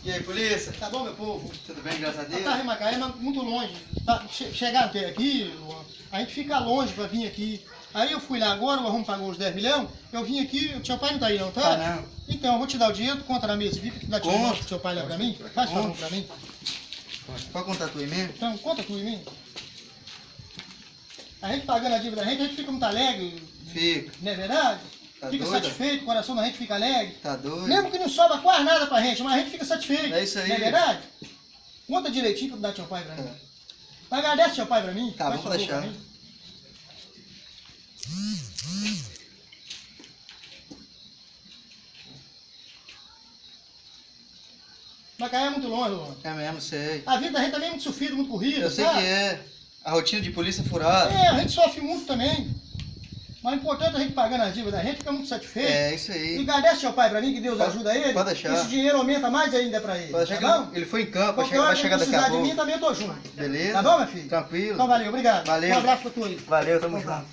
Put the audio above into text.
E aí, polícia? Tá bom, meu povo? Tudo bem, graças a Deus? Tá em Macaé, mas muito longe. Tá, chegar até aqui, Luan, a gente fica longe pra vir aqui. Aí eu fui lá agora, o Arrumo pagou os 10 milhões, eu vim aqui, o seu pai não tá aí não, tá? Tá não. Então, eu vou te dar o dinheiro, tu conta na mesa, fica que dá dinheiro pro seu pai lá pra mim. Faz favor pra mim. Pode contar tu aí mesmo? Então, conta tu em mim. A gente pagando a dívida da gente, a gente fica muito alegre, Fica. não é verdade? Tá Fica doido? satisfeito, o coração da gente fica alegre. Tá doido? Mesmo que não sobra quase nada pra gente, mas a gente fica satisfeito. É isso aí. Não é verdade? Conta direitinho pra tu dar teu pai pra mim. Agradece teu pai pra mim. Tá, faz vou favor deixar. pra mim. Macaé é muito longe, Luan. É mesmo, sei. A vida da gente também é muito sofrida, muito corrida, Eu sei sabe? que é. A rotina de polícia furada. É, a gente sofre muito também. Mas o importante é a gente pagando as dívidas da gente, fica muito satisfeito. É, isso E aí. agradece teu pai pra mim, que Deus Pode- ajuda ele. pode deixar. Esse dinheiro aumenta mais ainda pra ele. Pode deixar Tá que bom? ele foi em campo, Qualquer hora vai que chegar daqui a precisar de pouco. mim, também eu tô junto. Beleza? Tá bom, meu filho? Tranquilo. Então valeu, obrigado. Valeu. Um abraço pra tu aí. Valeu, tamo Então tá. junto.